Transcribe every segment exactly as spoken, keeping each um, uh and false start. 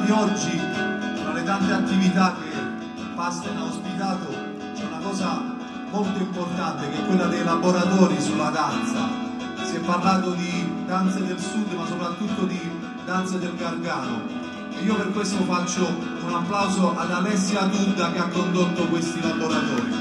di oggi, tra le tante attività che Pasten ha ospitato, c'è una cosa molto importante che è quella dei laboratori sulla danza. Si è parlato di danze del sud, ma soprattutto di danze del Gargano. E io per questo faccio un applauso ad Alessia Tudda che ha condotto questi laboratori.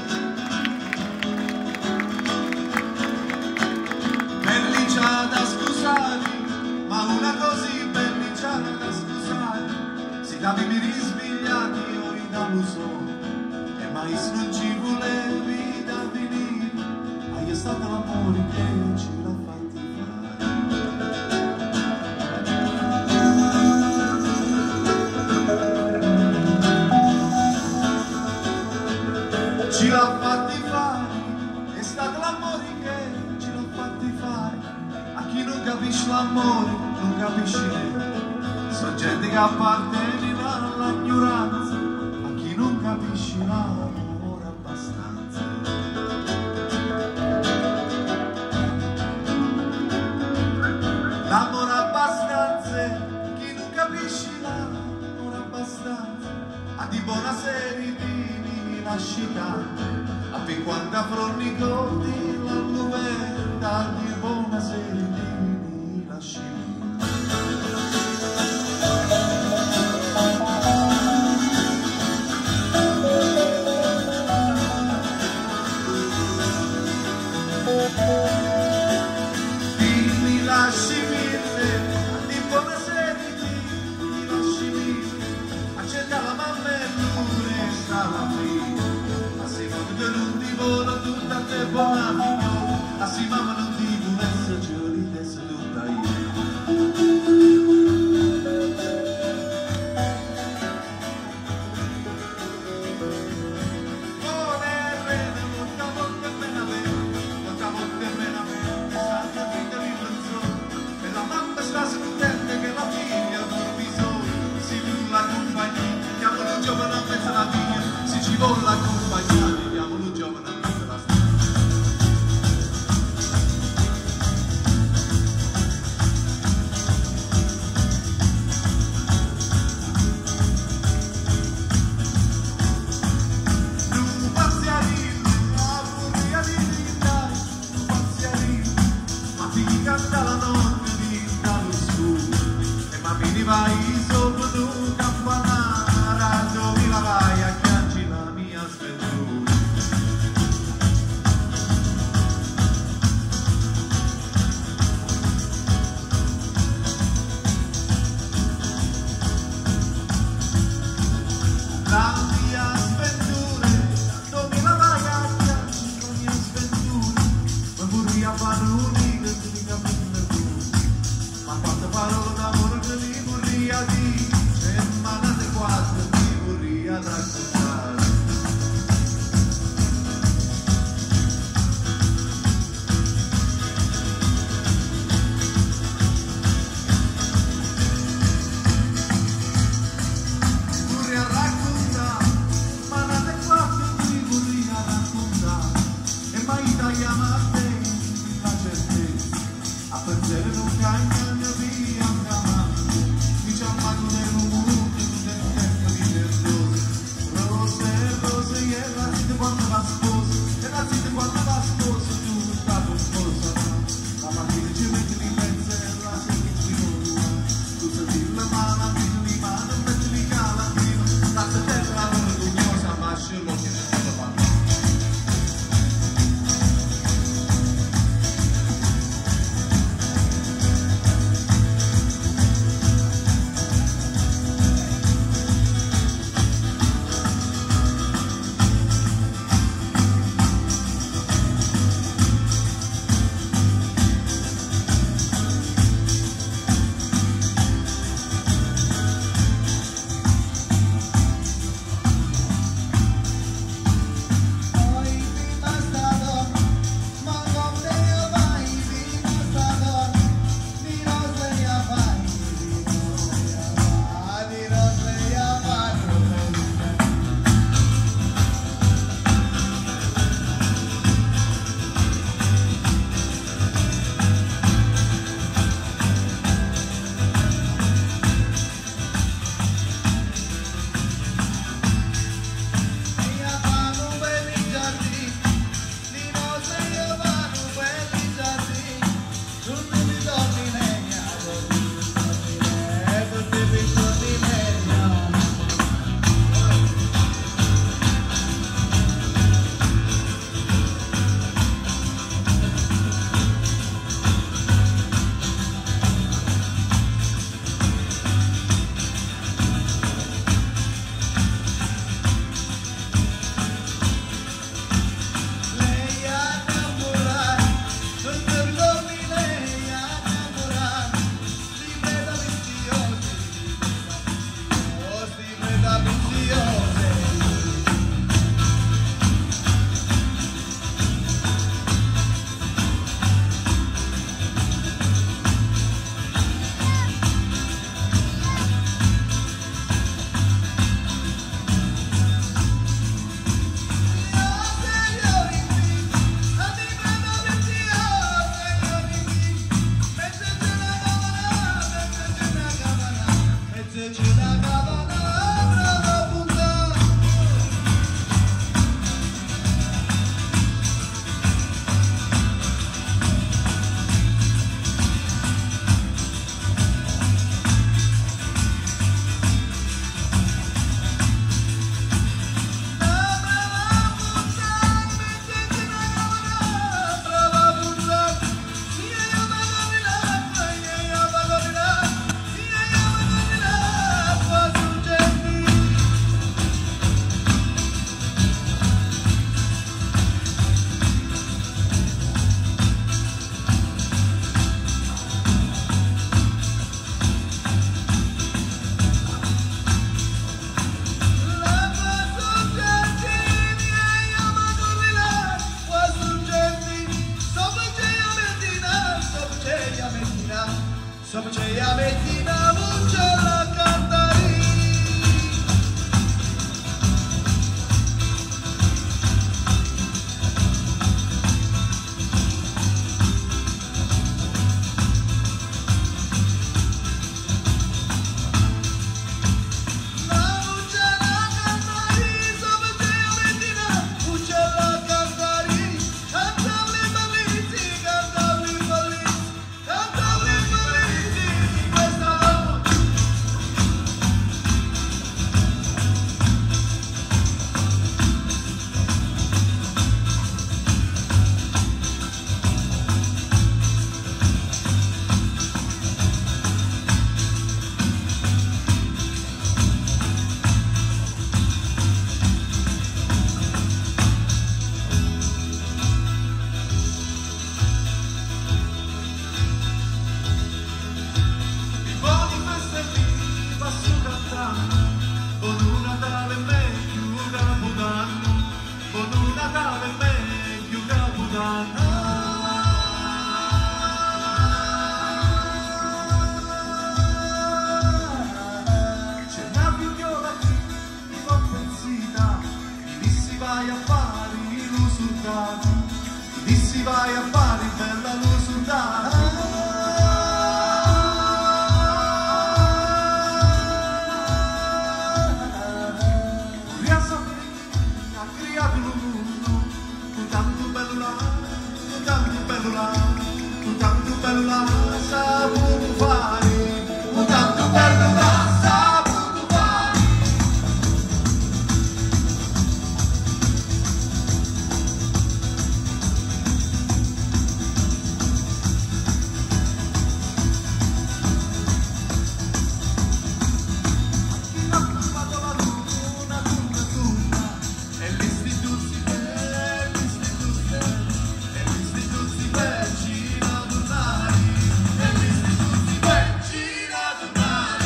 Pellicciata, scusate, ma una così pellicciata da scusare, si davi mi risvegliati o in allusione, e mai non ci volevi da venire, hai stato l'amore che ci l'ha fatti fare. Ci l'ha fatti fare, è stato l'amore che ci l'ha fatti fare. A chi non capisce l'amore, non capisce niente. Sono gente che appartiene all'ignoranza, a chi non capisce l'amore abbastanza. L'amore abbastanza, chi non capisce l'amore abbastanza, a di buona serie di lascitante, a per quanta fronico di la luetta, a di buona serie di lascitante. Mi lasci mille, di buona serie mi lasci mille, accetta la mamma e lui sta la figlia, ma se non non ti vola tutta te buona figliola, ma se mamma non ti volesse ci ridesse tutta io. Se ci vuole accompagnare, diamolo giovane a mezzo la strada. Non paziarino, la furia di gridare, non paziarino, ma ti canta la notte di dallo scuro, e ma mi vai sopra un campanaro, dove la vai a chiacci la mia sventura. posso cantare, buon Natale meglio Capodanno, buon Natale meglio Capodanno. C'è una figliola qui, mi fa pensita, mi dissi vai a fare l'usurdato, mi dissi vai a fare bella l'usurdato. Tu tanto bella saputo fare, tu tanto bella saputo fare. Chi ha firmato la luna, luna, luna, e l'istituto, e l'istituto, e l'istituto vicino ad ormai, e l'istituto vicino ad ormai.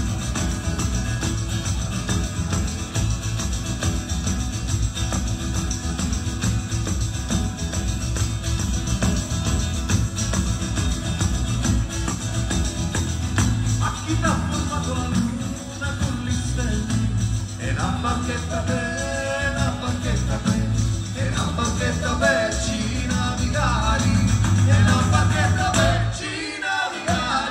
Ma chi t'ha formato la luna con gli stelli, e una barchetta per, una barchetta per, e una barchetta per ci navigare, e una barchetta per ci navigare.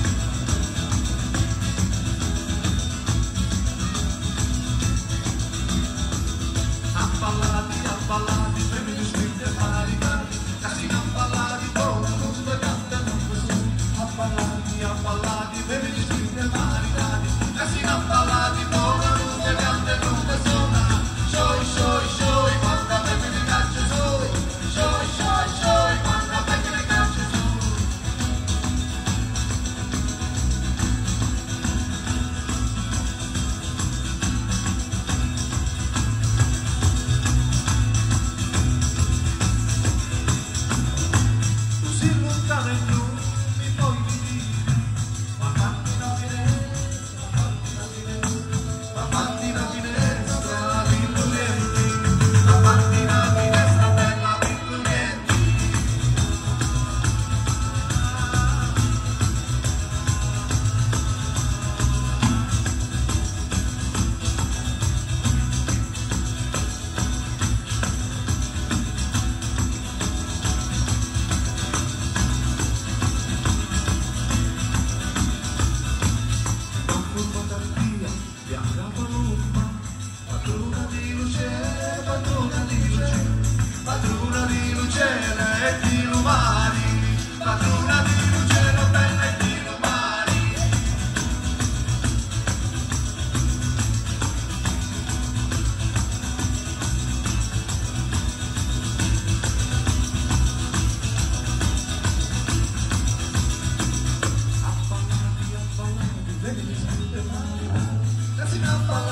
Abballati, abballati, femmine scritte maricati, casino abballati, come non le cantano così. Abballati, abballati, femmine scritte maricati, casino abballati, come non le cantano così. Shoi, shoi, shoi, quanta femmine caccia soi, shoi, shoi, shoi, quanta femmine caccia soi. Tu sei lontano e non mi puoi dire, ma fatti una finestra, ma fatti una finestra, piccolienti, ma fatti una finestra bella piccolienti. Non furbo via, bianca paloma, padrona di luce, padrona di luce, padrona di luce e di lumari, padrona di luce, bella e di lumari. Abballati, abballati, vedi scritte maricati, casino abballati.